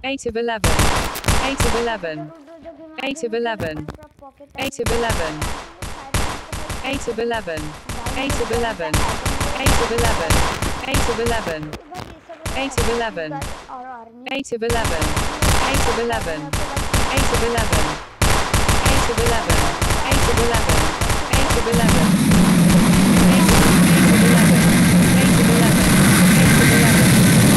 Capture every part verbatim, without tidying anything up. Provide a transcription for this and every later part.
eight of eleven, eight of eleven, eight of eleven, eight of eleven, eight of eleven, eight of eleven, eight of eleven, eight of eleven, eight of eleven, eight of eleven, eight of eleven, eight of eleven, eight of eleven, eight of eleven, eight of eleven, eight of eleven, eight of eleven, eight of eleven, eight of eleven.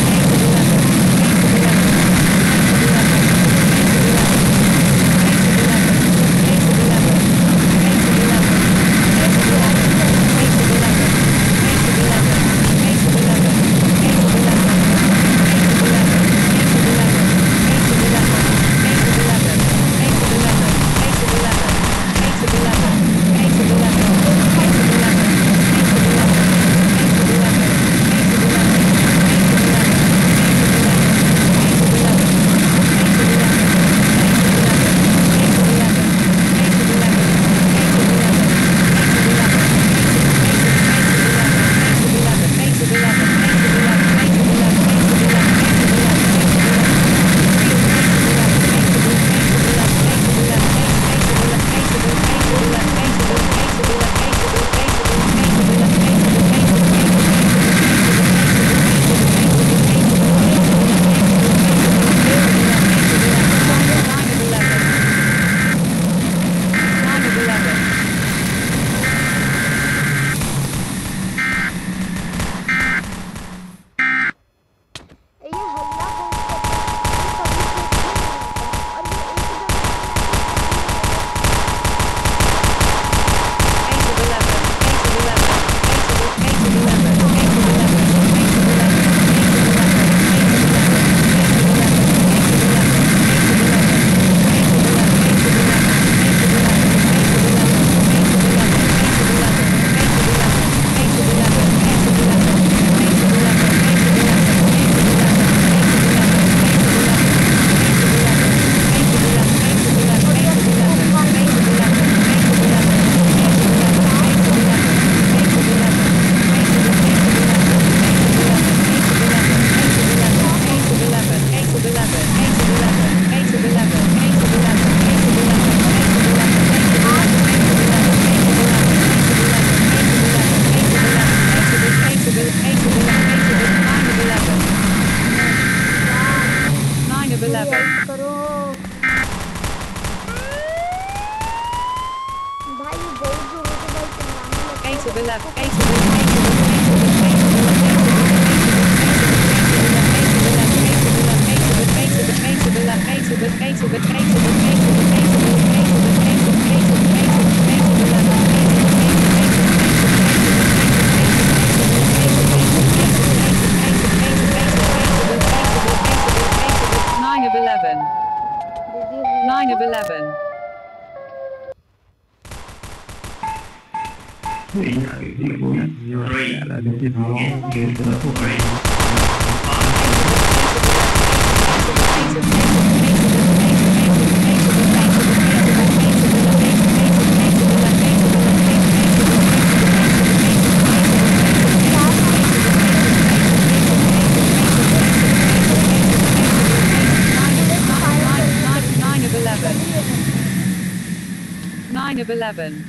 nine of eleven.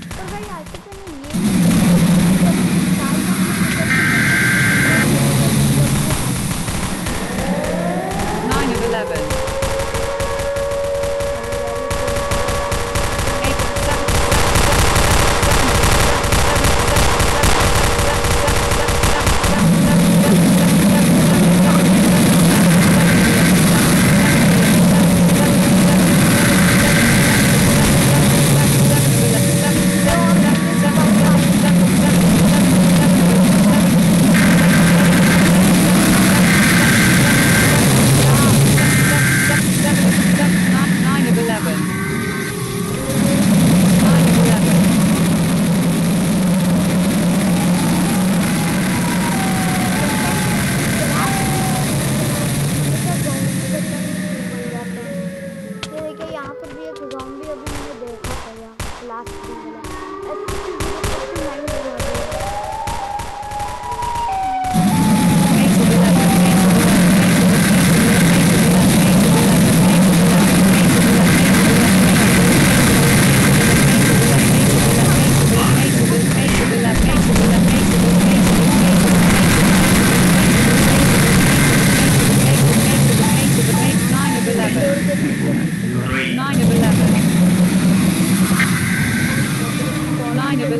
nine of eleven.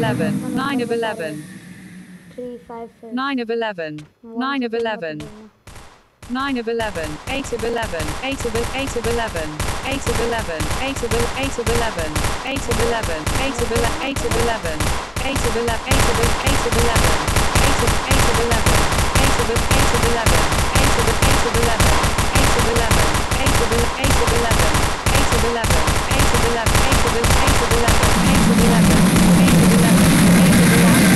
eleven. nine of eleven. three five six. nine of eleven. nine of eleven. nine of eleven. eight of eleven. eight of eight of eleven. eight of eleven. eight of eight of eleven. eight of eleven. eight of eight of eleven. eight of eight of eight of eleven. eight of eight of eleven. eight of eight of eleven. eight of eight of eleven. eight of eleven. eight of eight of eleven. eight of eleven. eight of eleven. eight of eight of eleven. eight of eleven. eight of eleven. eight of eleven.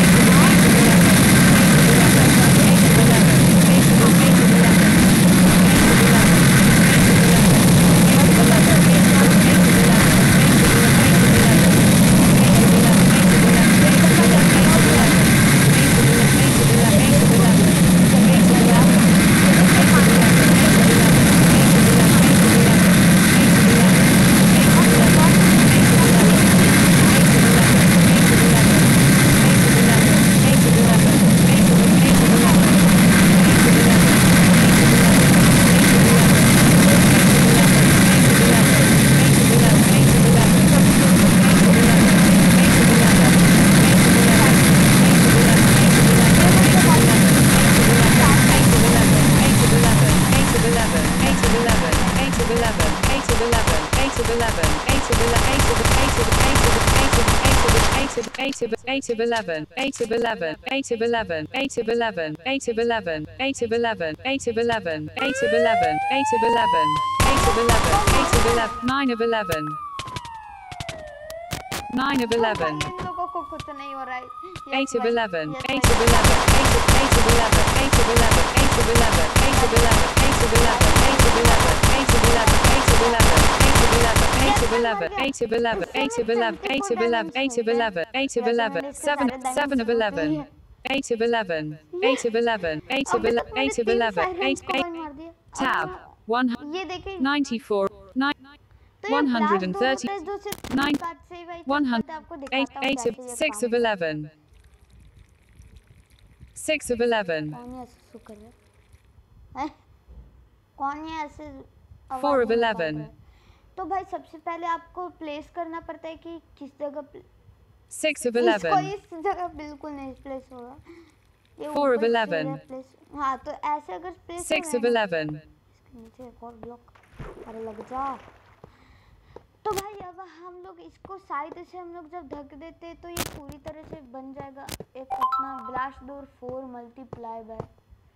eight of eleven, eight of eleven, eight of eleven, eight of eleven, eight of eleven, eight of eleven, eight of eleven, eight of eleven, eight of eleven, eight of eleven, eight of eleven, nine of eleven, nine of eleven, eight of eleven, eight of eleven, eight of eight of eleven, eight of eleven, eight of eleven, eight of eleven, eight of eleven, eight of eleven, eight of eleven, eight of eleven, eight of eleven, eight of eleven, eight of eleven, eight of eleven, eight of eleven, eight of eleven, eight of eleven, seven, seven of eleven, eight of eleven, eight of eleven, eight of eleven, eight of eleven, eight, eight, tab, one ninety-four, nine, one hundred thirty, nine, one hundred, eight, eight of, six of eleven, six of eleven, four of eleven, तो भाई सबसे पहले आपको place करना पड़ता है कि किस जगह six of eleven, इसको इस जगह बिल्कुल नहीं प्लेस होगा ये four of eleven, हाँ तो ऐसे अगर प्लेस six of eleven, नीचे एक और ब्लॉक अरे लग जा तो भाई अब हम लोग इसको साइड से हम लोग जब ढक देते हैं तो ये पूरी तरह से बन जाएगा एक अपना blast door four multiply by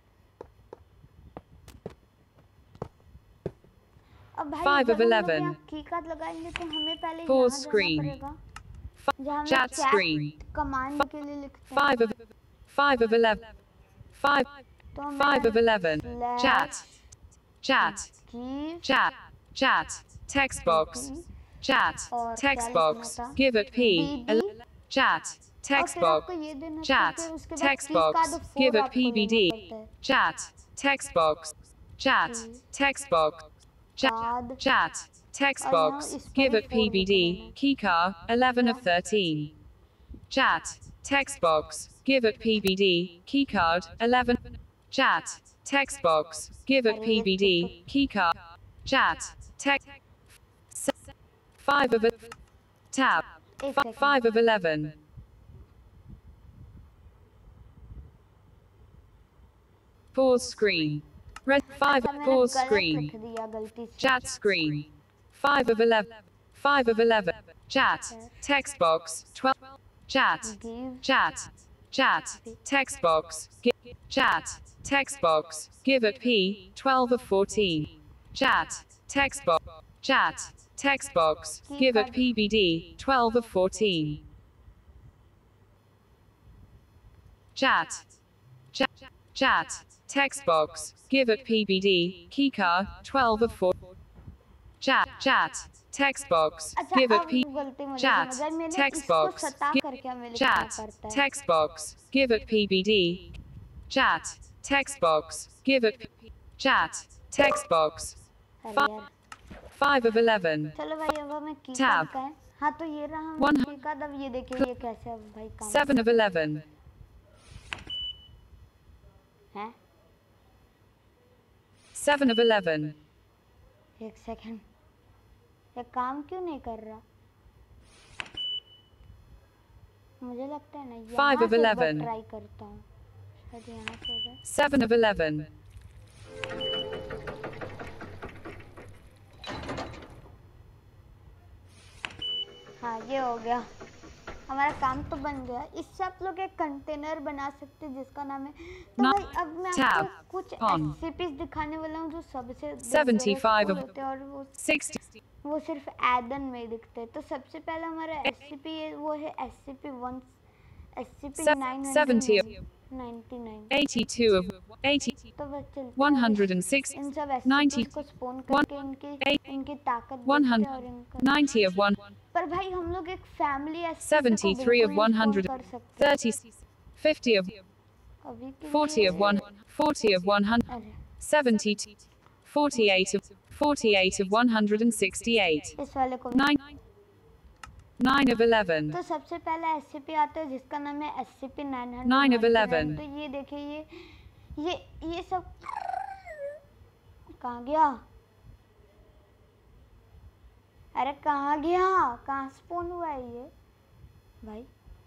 five of eleven, keycard लगाएंगे तो हमें पहले pause screen, chat screen, command के लिए लिखते हैं five of five of eleven, five five of eleven, chat chat chat chat text box chat text box give it p chat text box chat text box give it pbd chat text box chat text box Chat, chat, text box, give it P B D, keycar, eleven of thirteen. Chat, text box, give it P B D, keycard, eleven. Chat, text box, give it P B D, keycard. Chat, text, five of it, tab, five of eleven. Pause screen. Red five pause screen. Chat screen. Five of eleven. Five of eleven. Chat. Text box. Twelve. Chat. Chat. Chat. Text box. Chat. Text box. Give it P. Twelve of fourteen. Chat. Text box. Chat. Text box. Give it P B D. Twelve of fourteen. Chat. Chat. Chat. Text box, give it P B D, keycar, twelve of four. Chat, chat, text box, give it P. Chat, text box, chat, text box, give it P B D. Chat, text box, give it P. Chat, text box. Five, five of eleven. Tab. One. Seven of eleven. Seven of eleven. एक second ये काम क्यों नहीं कर रहा मुझे लगता है ना Five यहाँ of से एक बार eleven. ट्राई करता हूँ, शायद यहाँ से हो जाए। Seven of eleven. हाँ ये हो गया, हमारा काम तो बन गया। इससे आप लोग एक कंटेनर बना सकते हैं जिसका नाम है, तो No- भाई अब मैं tab आपको कुछ on. एससीपीज दिखाने वाला हूँ जो सबसे Seventy-five dangerous of होते हैं और वो sixty. वो सिर्फ एडन में ही दिखते हैं। तो सबसे पहला हमारा एससीपी है, वो है SCP one SCP Se- nine seventy of ninety nine. eighty-two of eighty. तो बस चलते One हैं hundred and अब six. इन सब Ninety. एससीपीज को स्पॉन One. करके इनकी Eight. इनकी ताकत One देखते हैं hundred. और इनका। Ninety of one. पर भाई हम लोग एक फैमिली एससीपी को Seventy-three of बिल्कुल one नहीं hundred. स्पॉन कर सकते Thirty. Fifty of अभी के forty of लिए। one. Forty of one hundred. अरे Seventy. Forty-eight of forty-eight of one hundred and sixty-eight. इस वाले को Nine. Nine of eleven. तो सबसे पहला एससीपी आता है जिसका नाम है SCP nine hundred. Nine of eleven. तो ये देखिए ये ये ये सब कहाँ गया? अरे कहाँ गया? कहाँ स्पॉन हुआ है ये भाई?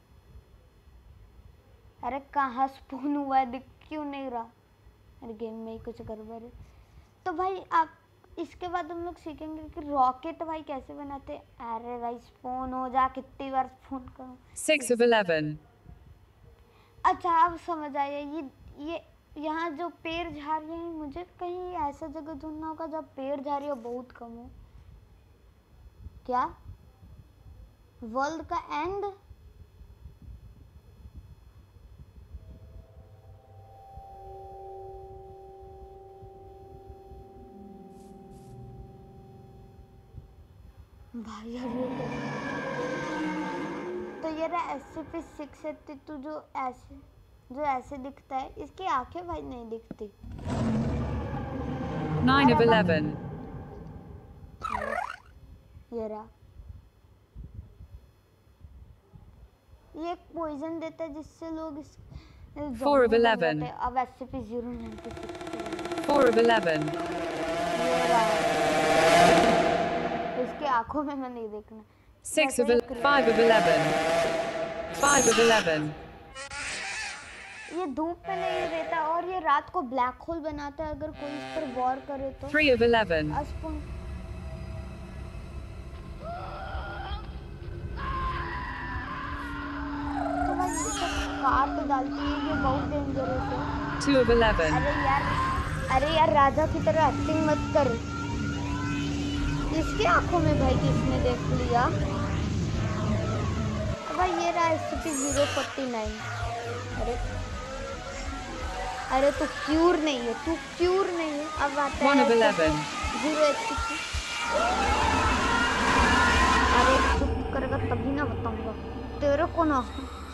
अरे कहाँ स्पॉन हुआ है, दिख क्यों नहीं रहा? अरे गेम में ही कुछ गड़बड़ है। तो भाई आप इसके बाद हम लोग सीखेंगे कि रॉकेट भाई कैसे बनाते हैं। अरे भाई स्पॉन हो जा, कितनी बार स्पॉन करूं? Six of eleven. अच्छा अब समझ आया, ये ये यहाँ जो पेड़ झाड़ रहे हैं, मुझे कहीं ऐसा जगह ढूंढना होगा जब पेड़ झाड़ी हो बहुत कम हो। क्या वर्ल्ड का एंड? भाई यार ये तो ये रहा एससीपी सिक्स एट्टी टू जो ऐसे जो ऐसे दिखता है। इसकी आंखें भाई नहीं दिखती। Nine of eleven. ये रहा, ये एक पॉइजन देता है जिससे लोग इस Four of eleven. अब SCP zero ninety six Four of eleven. ये रहा, इसके आंखों में मैं नहीं देखना। Six of el- five of eleven. Five of eleven. ये धूप में नहीं रहता और ये रात को ब्लैक होल बनाता है अगर कोई इस पर गौर करे तो। Three of eleven. अस्पुन तो भाई ये सब काट डालती है, ये बहुत डेंजरस है। Two of eleven. अरे यार अरे यार राजा की तरह एक्टिंग मत कर। इसकी आंखों में भाई किसने देख लिया? भाई ये रहा एससीपी जीरो फोर्टी नाइन। अरे अरे तू क्यूर नहीं है, तू क्यूर नहीं है। अब आता One है of eleven. Zero SCP. अरे चुप करेगा तभी ना बताऊंगा तेरे को ना।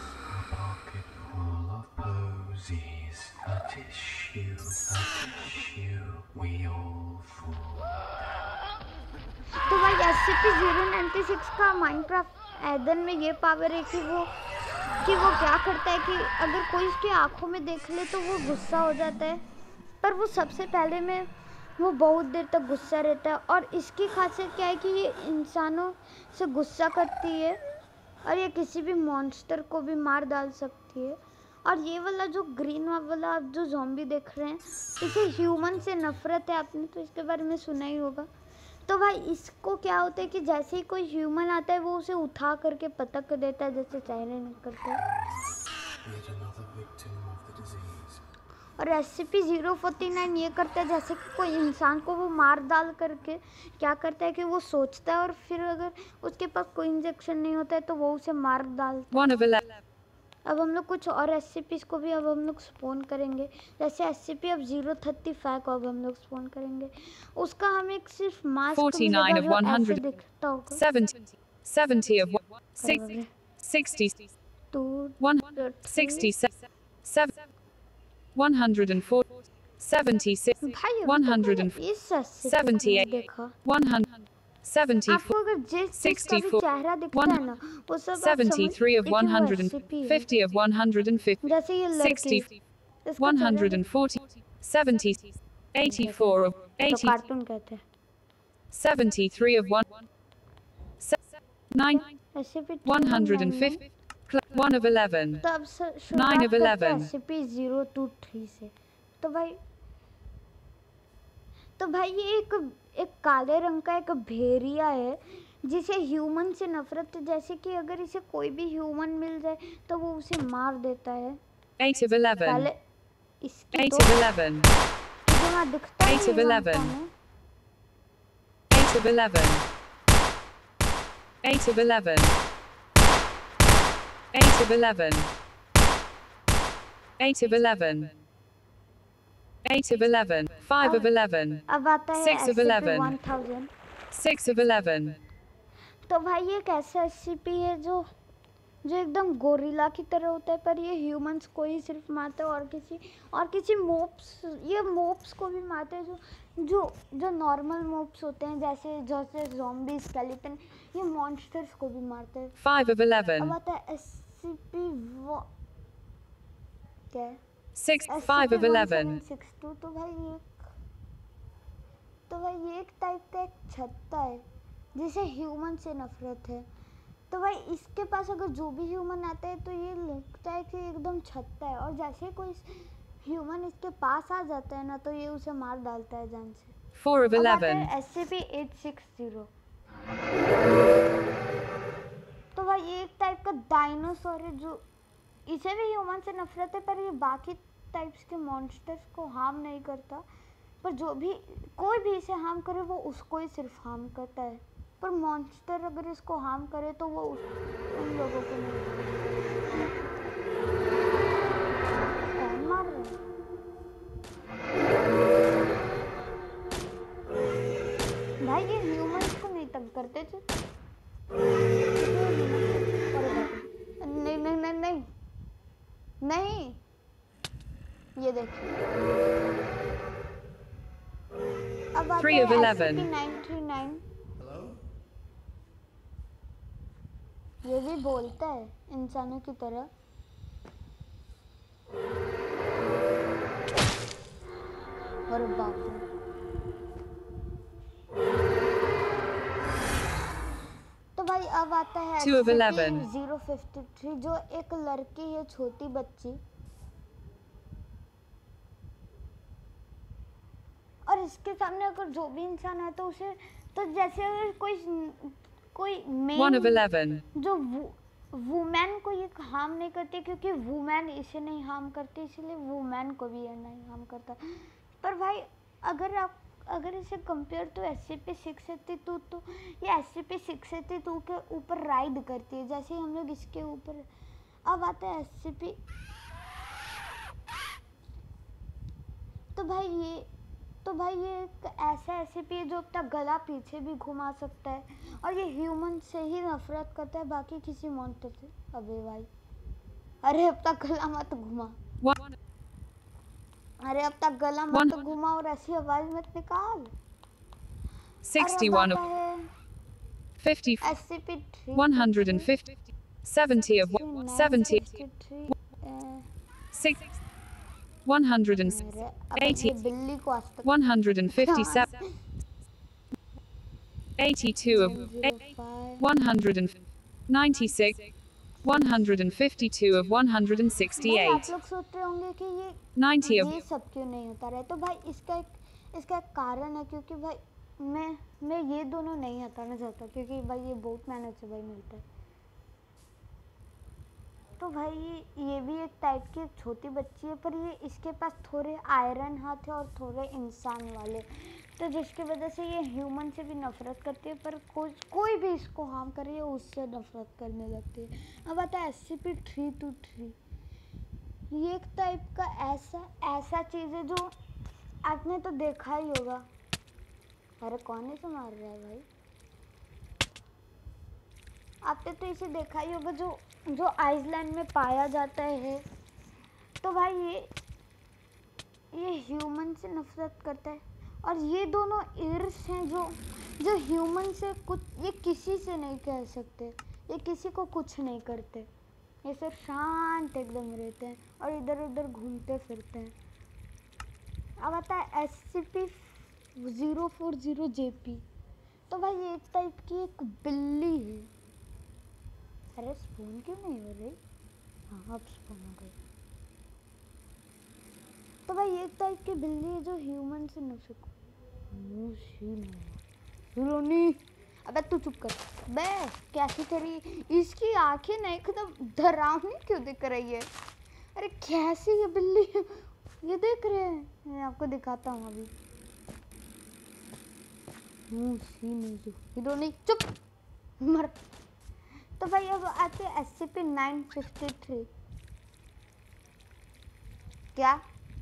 तो भाई एससीपी जीरो नाइन्टी सिक्स का माइनक्राफ्ट एडन में ये पावर है कि वो कि वो क्या करता है कि अगर कोई उसकी आंखों में देख ले तो वो गुस्सा हो जाता है, पर वो सबसे पहले में वो बहुत देर तक गुस्सा रहता है। और इसकी खासियत क्या है कि ये इंसानों से गुस्सा करती है और ये किसी भी मॉन्स्टर को भी मार डाल सकती है। और ये वाला जो ग्रीन वाला आप जो ज़ॉम्बी देख रहे हैं, इसे ह्यूमन से नफरत है, आपने तो इसके बारे में सुना ही होगा। तो भाई इसको क्या होता है कि जैसे ही कोई ह्यूमन आता है वो उसे उठा करके पटक देता है जैसे चेहरे निकलते हैं। और एससीपी जीरो फोर्टी नाइन ये करता है जैसे कि कोई इंसान को वो मार डाल करके क्या करता है कि वो सोचता है और फिर अगर उसके पास कोई इंजेक्शन नहीं होता है तो वो उसे मार डालता है। One of eleven. अब हम लोग कुछ और एससीपीज को भी अब हम लोग स्पॉन करेंगे, जैसे एससीपी अब जीरो थर्टी फाइव को अब हम लोग स्पॉन करेंगे। उसका हमें एक सिर्फ mask Forty-nine of one hundred. दिखता होगा। Seventy. Seventy of one. Six. अरे Sixty. Two One. Sixty. Seven. One hundred and four. Seventy-six. भाई One hundred and इस एससीपी को seventy-eight. नहीं देखा। One hundred. Seventy-four. आपको अगर जिस चीज का भी sixty-four. चेहरा दिखता One. है ना वो सब आप Seventy-three of समझ one कि वो hundred and एससीपी है। fifty of one hundred and fifty. जैसे ये लड़की Sixty. इसका One चेहरा hundred and forty. Seventy. Eighty-four of तो eighty. कार्टून कहते हैं। Seventy-three of one. Se- Nine. SCP One hundred and fifty. one of eleven. तो अब स- Nine शुरुआत of करते हैं eleven. S C P zero two three से। तो भाई तो भाई ये एक एक काले रंग का एक भेड़िया है जिसे ह्यूमन से नफरत है, जैसे कि अगर इसे कोई भी ह्यूमन मिल जाए तो वो उसे मार देता है। Eight of eleven. पहले इसकी Eight तो of eleven. जो वहाँ दिखता है Eight of ये वहाँ eleven. कौन है? Eight of eleven. Eight of eleven. Eight of eleven. Eight of eleven. Eight of eleven. Five of eleven. अब आता है Six of S C P eleven. One thousand. Six of eleven. तो भाई ये एक ऐसा एस सी पी है जो जो एकदम गोरिल्ला की तरह होता है, पर ये ह्यूमंस को ही सिर्फ मारता है और किसी और किसी मोब्स, ये मोब्स को भी मारते हैं जो जो जो नॉर्मल मोब्स होते हैं, जैसे जैसे ज़ॉम्बी, स्केलेटन, ये मॉन्स्टर्स को भी मारते हैं। Five of अब eleven. आता है एस सी पी वो क्या है? Six. Five of eleven. S C P one seven six two. तो भाई ये एक- तो भाई ये एक टाइप का एक छत्ता है जिसे ह्यूमन से नफरत है। तो भाई इसके पास अगर जो भी ह्यूमन आता है तो ये लगता है कि एकदम छत्ता है, और जैसे ही कोई ह्यूमन इसके पास आ जाता है ना तो ये उसे मार डालता है जान से। Four of अब आता eleven. है S C P eight six zero. तो भाई ये एक टाइप का डायनासोर है जो इसे भी ह्यूमन से नफरत है, पर ये बाकी टाइप्स के मॉन्स्टर्स को हार्म नहीं करता, पर जो भी कोई भी इसे हार्म करे वो उसको ही सिर्फ हार्म करता है, पर मॉन्स्टर अगर इसको हार्म करे तो वो उस, उन लोगों को नहीं। कौन मार रहा है? भाई ये ह्यूमंस को नहीं तंग करते थे। नहीं नहीं नहीं नहीं नहीं, ये देखिए अब आता Three है of eleven. S C P nine three nine. ये भी बोलता है इंसानों की तरह। अरे बाप रे। तो भाई अब आता है Two of eleven. Zero fifty three, जो एक लड़की है, छोटी बच्ची, और इसके सामने अगर जो भी इंसान है तो उसे तो जैसे अगर कोई कोई One of मेन eleven. जो वुमेन को ये हार्म नहीं करती, क्योंकि वुमेन इसे नहीं हार्म करती, इसलिए वुमेन को भी ये नहीं हार्म करता। पर भाई अगर आप अगर इसे compare to S C P six eighty two, तो ये S C P six eighty two के ऊपर राइड करती है, जैसे हम लोग इसके ऊपर। अब आता है एस सी पी। तो भाई ये तो भाई ये एक ऐसा एस सी पी है जो अपना गला पीछे भी घुमा सकता है, और ये ह्यूमन से ही नफरत करता है, बाकी किसी मॉन्स्टर से। अबे भाई, अरे अब तक गला मत घुमा, One. अरे अब तक गला मत घुमा और ऐसी आवाज मत निकाल। Sixty-one of fifty. S C P three One hundred and fifty. Seventy of seventy. Six. One hundred and eighty. बिल्ली को आज तक One hundred and fifty-seven. Eighty-two of one hundred and ninety-six. One hundred and fifty-two of one hundred and भाई sixty-eight. आप लोग सोच रहे होंगे कि ये Ninety of ये सब क्यों नहीं होता रहा है। तो भाई इसका एक इसका एक कारण है, क्योंकि भाई मैं मैं ये दोनों नहीं हटाना चाहता, क्योंकि भाई ये बहुत मेहनत से भाई मिलता है। तो भाई ये ये भी एक टाइप की एक छोटी बच्ची है, पर ये इसके पास थोड़े आयरन हाथ है और थोड़े इंसान वाले, तो जिसकी वजह से ये ह्यूमन से भी नफरत करती है, पर कोई कोई भी इसको हार्म करे ये उससे नफरत करने लगती है। अब आता है S C P three two three. ये एक टाइप का ऐसा ऐसा चीज़ है जो आपने तो देखा ही होगा। अरे कौन इसे मार रहा है भाई? आपने तो इसे देखा ही होगा, जो जो आइसलैंड में पाया जाता है। तो भाई ये ये ह्यूमन से नफरत करता है, और ये दोनों इर्स हैं जो जो ह्यूमन से कुछ, ये किसी से नहीं कह सकते, ये किसी को कुछ नहीं करते, ये सिर्फ शांत एकदम रहते हैं और इधर उधर घूमते फिरते हैं। अब आता है S C P zero four zero J P. तो भाई ये एक टाइप की एक बिल्ली है, अरे स्पून क्यों नहीं हो रही? हाँ अब स्पून हो गई। तो भाई एक टाइप की बिल्ली है जो ह्यूमन से नफरत मुंह सी नहीं। अबे तू चुप कर बे। कैसी तेरी इसकी आंखें नहीं एकदम डरावनी क्यों दिख रही है? अरे कैसी ये बिल्ली है? ये देख रहे हैं, मैं आपको दिखाता हूँ अभी। मुंह सी नहीं हिरोनी चुप मर। तो भाई अब आते हैं S C P nine fifty three. क्या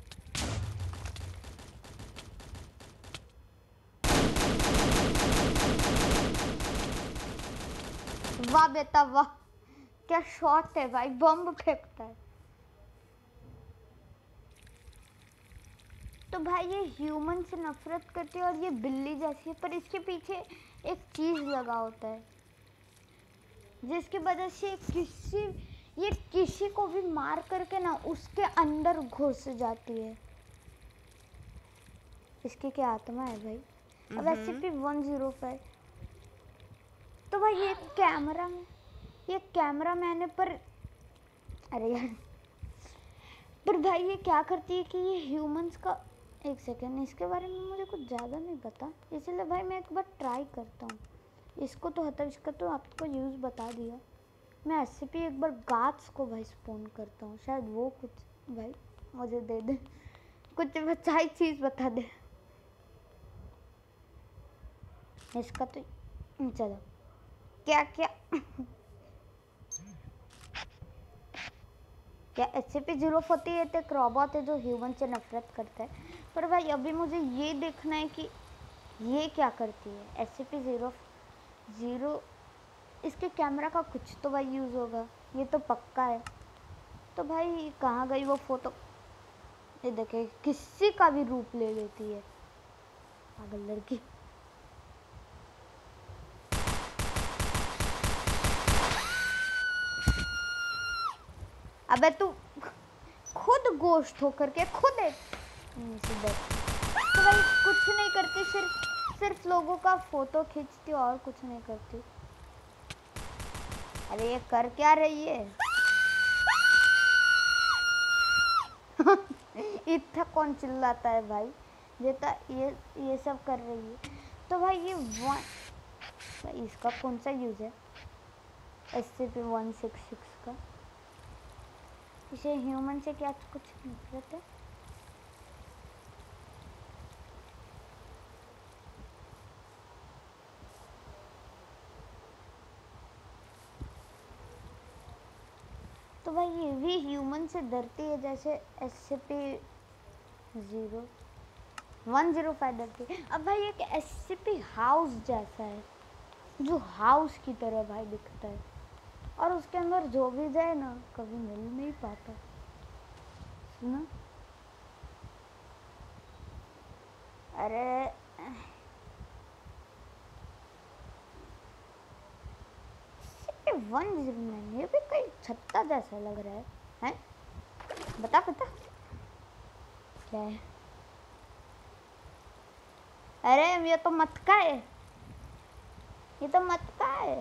वाह बेटा वाह, क्या शॉट है भाई, बम फेंकता है। तो भाई ये ह्यूमन से नफरत करती है और ये बिल्ली जैसी है, पर इसके पीछे एक चीज लगा होता है जिसकी वजह से किसी ये किसी को भी मार करके ना उसके अंदर घुस जाती है। इसकी क्या आत्मा है भाई। अब S C P one zero five. तो भाई ये कैमरा में ये कैमरा मैन है, पर अरे यार पर भाई ये क्या करती है कि ये ह्यूमंस का एक सेकेंड इसके बारे में मुझे कुछ ज़्यादा नहीं पता, इसलिए भाई मैं एक बार ट्राई करता हूँ। इसको तो हटा, इसका तो आपको यूज़ बता दिया। मैं एस सी पी एक बार गाट्स को भाई स्पॉन करता हूँ, शायद वो कुछ भाई मुझे दे दे, कुछ बचाई चीज़ बता दे। इसका तो चलो क्या क्या क्या S C P zero forty eight एक रोबोट है जो ह्यूमन से नफरत करता है, पर भाई अभी मुझे ये देखना है कि ये क्या करती है। S C P zero zero इसके कैमरा का कुछ तो भाई यूज़ होगा, ये तो पक्का है। तो भाई कहाँ गई वो फोटो? ये देखे किसी का भी रूप ले लेती है पागल लड़की। अबे तू खुद गोश्त होकर के खुद है। तो भाई कुछ नहीं करती, सिर्फ सिर्फ लोगों का फोटो खींचती और कुछ नहीं करती। अरे ये कर क्या रही है? इतना कौन चिल्लाता है भाई, जेता ये ये सब कर रही है। तो भाई ये वन भाई इसका कौन सा यूज है? S C P one six six का। इसे ह्यूमन से क्या कुछ नफरत है? तो भाई ये भी ह्यूमन से डरती है जैसे S C P zero one zero five डरती है। अब भाई एक एस सी पी हाउस जैसा है जो हाउस की तरह भाई दिखता है, और उसके अंदर जो भी जाए ना कभी मिल नहीं पाता। सुना? अरे वन जीरो नाइन ये भी कई छत्ता जैसा लग रहा है, हैं? बता बता क्या है? अरे ये तो मटका है, ये तो मटका है।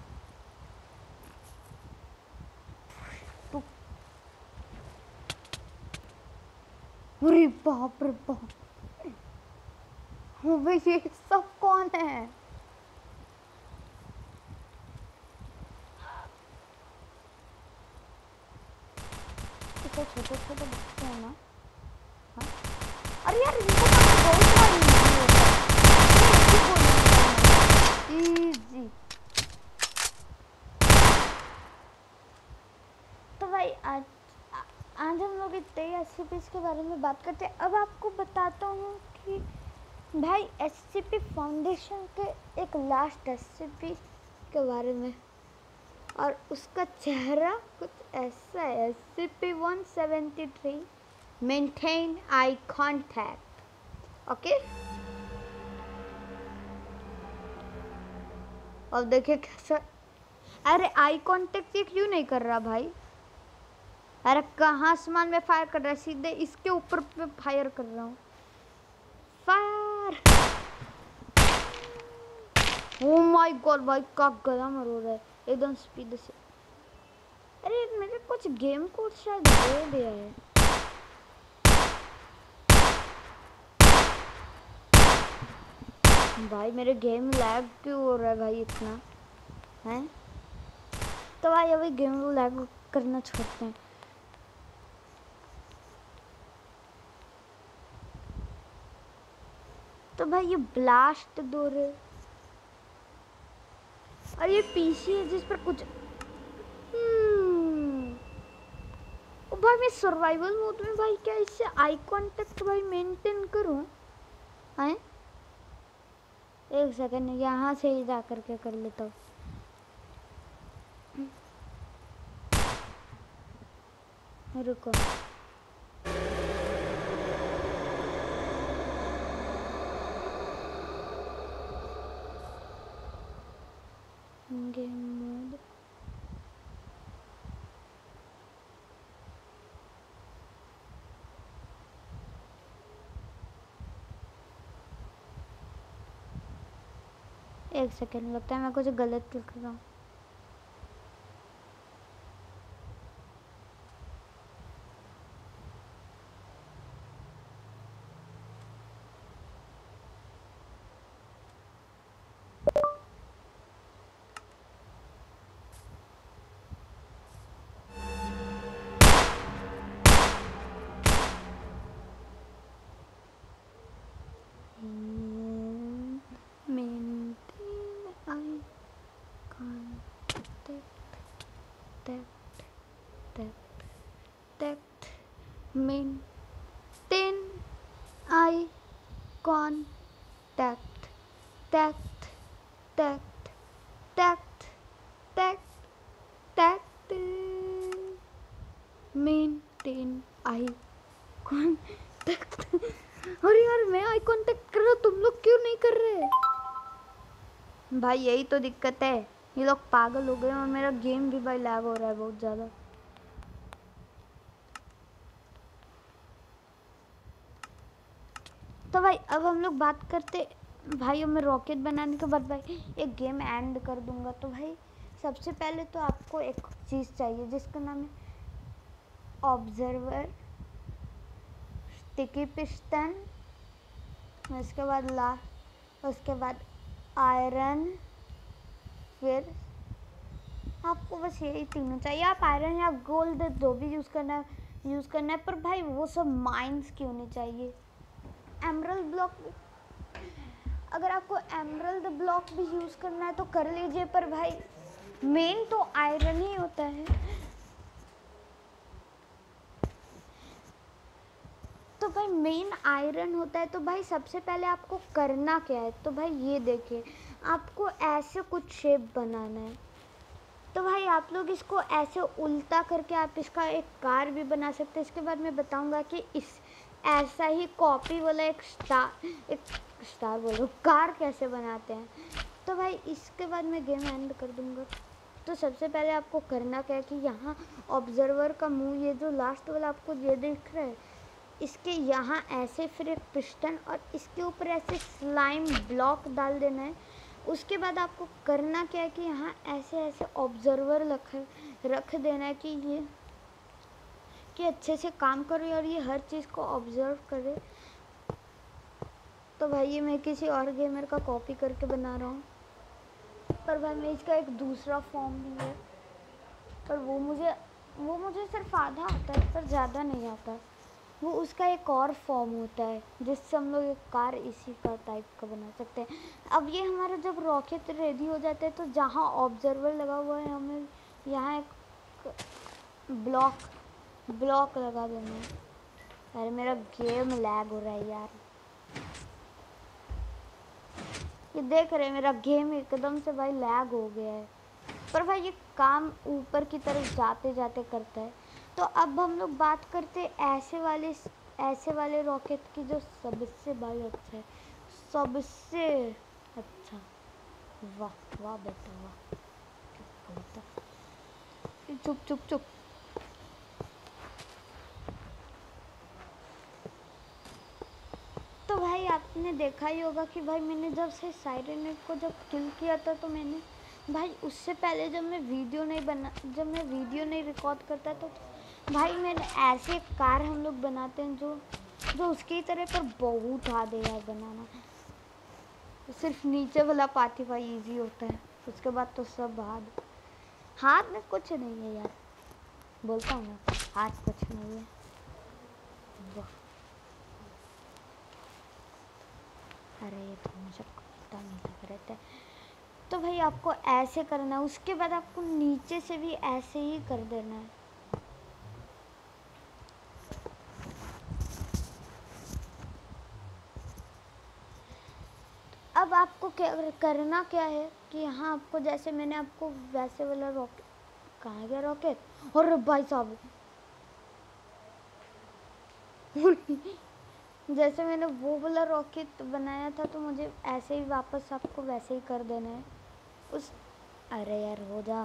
अरे बाप रे बाप, हो भाई ये सब कौन है? इसे छोटे छोटे बच्चे हैं ना। हाँ? अरे यार इनको तो बहुत सारी इजी। तो भाई आज आज हम लोग इतने एस सी पी के बारे में बात करते हैं। अब आपको बताता हूँ कि भाई एस सी पी फाउंडेशन के एक लास्ट एस सी पी के बारे में, और उसका चेहरा कुछ ऐसा है। S C P one seventy three maintain eye contact. Okay, और देखिए कैसा। अरे आई कांटेक्ट ये क्यों नहीं कर रहा भाई? अरे कहाँ आसमान में फायर कर रहा है, सीधे इसके ऊपर पे फायर कर रहा हूँ। फायर! ओह माय गॉड भाई का गला मर हो रहा है एकदम स्पीड से। अरे मेरे कुछ गेम कोड शायद हो गया है। भाई मेरे गेम लैग क्यों हो रहा है भाई इतना हैं? तो भाई अभी गेम लैग करना छोड़ते हैं। तो भाई ये ब्लास्ट दो रे, और ये पीसी है जिस पर कुछ हम्म ओ भाई मैं सर्वाइवल मोड में भाई क्या इससे आई कांटेक्ट भाई मेंटेन करूं हैं? एक सेकंड यहाँ से ही जा करके कर लेता हूँ। रुको गेम मोड एक सेकंड लगता है मैं कुछ गलत लिख रहा हूँ। maintain eye contact tact tact tact tact tact maintain eye contact। अरे यार मैं आई कांटेक्ट कर रहा हूँ, तुम लोग क्यों नहीं कर रहे? भाई यही तो दिक्कत है, ये लोग पागल हो गए और मेरा गेम भी भाई लैग हो रहा है बहुत ज़्यादा। तो भाई अब हम लोग बात करते भाई, अब मैं रॉकेट बनाने के बाद भाई एक गेम एंड कर दूंगा। तो भाई सबसे पहले तो आपको एक चीज़ चाहिए जिसका नाम है ऑब्जर्वर, स्टिकी पिस्टन, उसके बाद ला उसके बाद आयरन, फिर आपको बस यही तीनों चाहिए। आप आयरन या गोल्ड जो भी यूज़ करना यूज़ करना है, पर भाई वो सब माइंस क्यों नहीं चाहिए। एमरल्ड ब्लॉक, अगर आपको एमरल्ड ब्लॉक भी यूज़ करना है तो कर लीजिए, पर भाई मेन तो आयरन ही होता है। तो भाई मेन आयरन होता है। तो भाई सबसे पहले आपको करना क्या है, तो भाई ये देखिए, आपको ऐसे कुछ शेप बनाना है। तो भाई आप लोग इसको ऐसे उल्टा करके आप इसका एक कार भी बना सकते हैं। इसके बाद मैं बताऊंगा कि इस ऐसा ही कॉपी वाला एक स्टार एक स्टार बोलो कार कैसे बनाते हैं। तो भाई इसके बाद मैं गेम एंड कर दूंगा। तो सबसे पहले आपको करना क्या है कि यहाँ ऑब्जर्वर का मुंह, ये जो लास्ट वाला आपको ये दिख रहा है, इसके यहाँ ऐसे फिर एक पिस्टन और इसके ऊपर ऐसे स्लाइम ब्लॉक डाल देना है। उसके बाद आपको करना क्या है कि यहाँ ऐसे ऐसे ऑब्जर्वर रख रख देना है कि ये कि अच्छे से काम करे और ये हर चीज़ को ऑब्जर्व करे। तो भाई ये मैं किसी और गेमर का कॉपी करके बना रहा हूँ, पर भाई मैं इसका एक दूसरा फॉर्म भी है, पर वो मुझे वो मुझे सिर्फ आधा आता है, पर ज़्यादा नहीं आता। वो उसका एक और फॉर्म होता है जिससे हम लोग एक कार इसी का टाइप का बना सकते हैं। अब ये हमारा जब रॉकेट रेडी हो जाता है तो जहाँ ऑब्जर्वर लगा हुआ है हमें यहाँ एक ब्लॉक ब्लॉक लगा देना है। अरे मेरा गेम लैग हो रहा है यार, ये देख रहे हैं मेरा गेम एकदम से भाई लैग हो गया है, पर भाई ये काम ऊपर की तरफ जाते जाते करता है। तो अब हम लोग बात करते हैं ऐसे वाले ऐसे वाले रॉकेट की जो सबसे भाई अच्छा है, सबसे अच्छा। वाह वाह बेटा वाह, चुप चुप चुप। तो भाई आपने देखा ही होगा कि भाई मैंने जब से साइरेनेट को जब किल किया था तो मैंने भाई उससे पहले जब मैं वीडियो नहीं बना जब मैं वीडियो नहीं रिकॉर्ड करता तो भाई मैंने ऐसे कार हम लोग बनाते हैं जो जो उसकी तरह पर बहुत हार्ड है यार बनाना। सिर्फ नीचे वाला पार्टी भाई इजी होता है, उसके बाद तो सब हार्ड। हाथ में कुछ नहीं है यार, बोलता हूँ ना हाथ कुछ नहीं है। अरे ये तो मुझे पता नहीं लग रहा था। तो भाई आपको ऐसे करना है, उसके बाद आपको नीचे से भी ऐसे ही कर देना है। अब आपको क्या करना क्या है कि यहाँ आपको जैसे मैंने आपको वैसे वाला रॉकेट, कहाँ गया रॉकेट? और भाई साहब जैसे मैंने वो वाला रॉकेट बनाया था तो मुझे ऐसे ही वापस आपको वैसे ही कर देना है उस। अरे यार हो जा।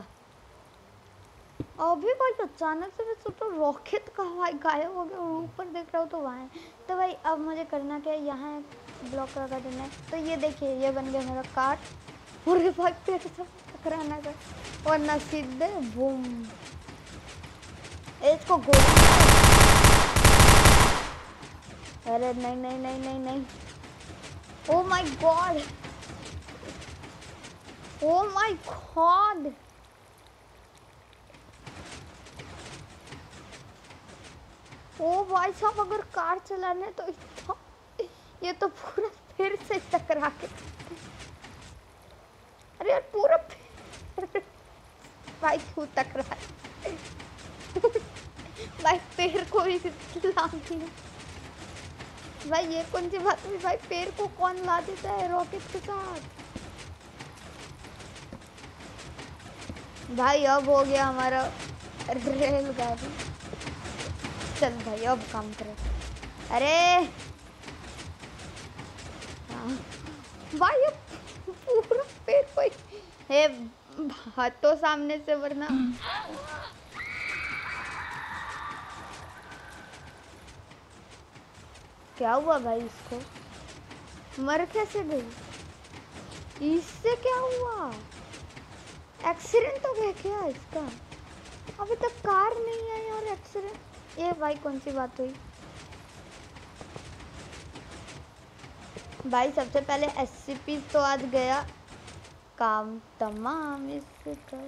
अभी भाई अचानक से मैं सोचा रॉकेट कहाँ गायब हो गया, ऊपर देख रहा हूँ तो वहाँ है। तो भाई अब मुझे करना क्या है, यहाँ ब्लॉक लगा देना है। तो ये देखिए ये बन गया मेरा कार्ड। और भाई पेड़ से टकराना था और ना सीधे बूम, इसको गोली। अरे नहीं नहीं नहीं नहीं नहीं, oh my God, oh my God. ओ भाई साहब अगर कार चलाने तो इतना, ये तो पूरा फिर से टकरा के, अरे यार पूरा भाई क्यों टकरा भाई पैर को ही लाम दिया भाई। ये कौन सी बात हुई भाई, पैर को कौन ला देता है रॉकेट के साथ? भाई अब हो गया हमारा रेलगाड़ी। चल भाई अब काम करे। अरे भाई अब पूरा पेड़ कोई है हाथों सामने से, वरना क्या हुआ भाई? इसको मर कैसे गई? इससे क्या हुआ? एक्सीडेंट हो गया क्या इसका? अभी तक कार नहीं आई और एक्सीडेंट, ये भाई कौन सी बात हुई भाई? सबसे पहले एससीपी तो आज गया, काम तमाम इसका।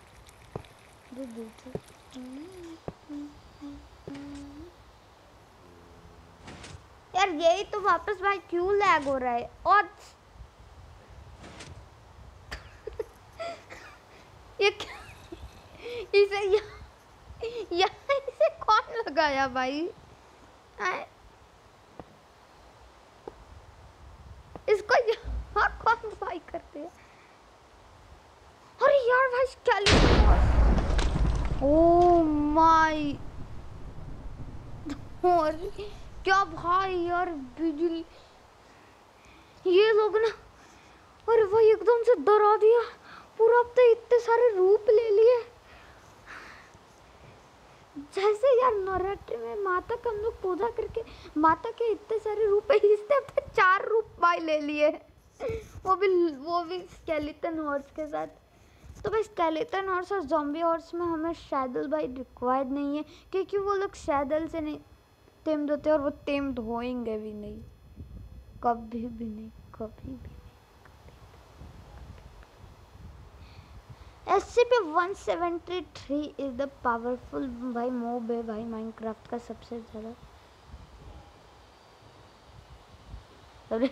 यार यही तो वापस भाई क्यों लैग हो रहा है? और ये इसे यहाँ यहाँ इसे कौन लगाया भाई? आए? इसको यहाँ कौन भाई करते हैं? अरे यार भाई स्केलेटन, ओह माय, क्या भाई यार बिजली, ये लोग ना, अरे भाई एकदम से डरा दिया पूरा। अब तो इतने सारे रूप ले लिए, जैसे यार नवरात्रि में माता का हम लोग पूजा करके माता के इतने सारे रूप है, इसने अब तक चार रूप भाई ले लिए, वो भी वो भी स्केलेटन हॉर्स के साथ। तो भाई स्केलेटन हॉर्स और ज़ॉम्बी हॉर्स में हमें शैडल भाई रिक्वायर्ड नहीं है, क्योंकि वो लोग शैडल से नहीं टेम्ड होते और वो टेम्ड होएंगे भी नहीं, कभी भी नहीं, कभी भी नहीं। S C P one seventy three is the powerful भाई मोब है भाई माइनक्राफ्ट का सबसे ज़्यादा। अरे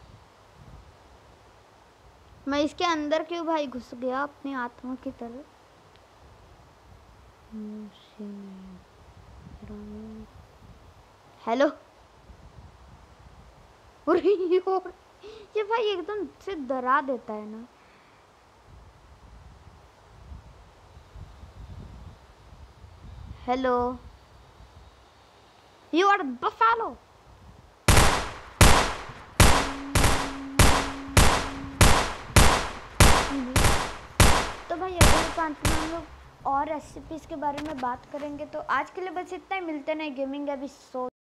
मैं इसके अंदर क्यों भाई घुस गया अपनी आत्मा की तरह? हेलो, ये भाई एकदम से डरा देता है ना। Hello, you are buffalo. तो भाई अगले पार्ट में हम लोग और रेसिपीज के बारे में बात करेंगे। तो आज के लिए बस इतना ही, मिलते हैं गेमिंग एपिसोड।